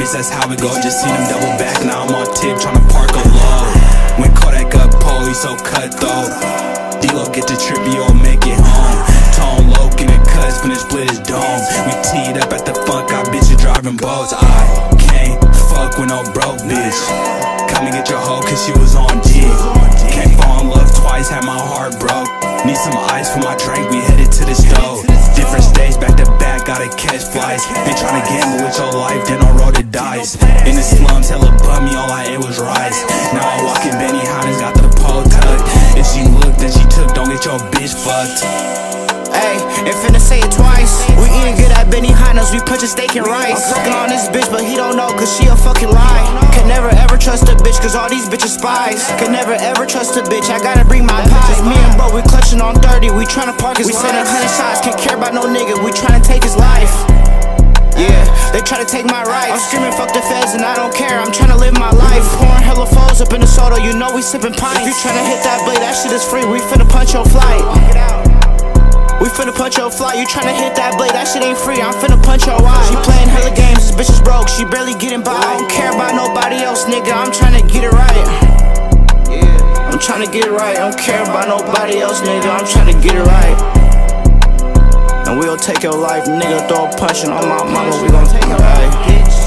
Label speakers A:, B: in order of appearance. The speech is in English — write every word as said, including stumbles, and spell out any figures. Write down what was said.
A: bitch, that's how we go. Just seen him double back, now I'm on tip, tryna park a low. When Kodak up pole, he so cutthroat. D-Lo get the trip, you'll make it home. Tone low, in the cuts, finna split his dome. We teed up at the funk, got bitches driving boats. I can't fuck with no broke bitch. Come and get your hoe, cause she was on D. Can't fall in love twice, had my heart broke. Need some ice for my drink, we headed to the stove. Different states, back to back, gotta catch flights. Been tryna gamble with your life, then I roll the dice. In the slums, hella bummy, all I ate was rice. Now I walk in Benny Hannes, got the pole tucked. If she looked, then she took, don't get your bitch fucked.
B: Ayy, ain't finna say it twice. We eating good at Benny Hannes, we punching steak and rice. I'm fucking on this bitch, but he don't know, cause she a fucking lie. Can never ever trust a bitch, cause all these bitches spies. Can never ever trust a bitch, I gotta bring my pies. Me and bro, we clutching on thirty, we tryna park his life. We sending hundred shots, can't care about no nigga, we tryna take his life. Yeah, they try to take my rights. I'm screaming fuck the feds and I don't care, I'm tryna live my life. Pouring hella foes up in the soda, you know we sipping pints. If you tryna hit that blade, that shit is free, we finna punch your flight. We finna punch your fly, you tryna hit that blade, that shit ain't free, I'm finna punch your eye. She playing hella games, this bitch is broke, she barely getting by. I don't care about nobody else, nigga, I'm tryna get it right. I'm tryna get it right, I don't care about nobody else, nigga, I'm tryna get it right. And we'll take your life, nigga, throw a punch and on my mama, we gon' take it right.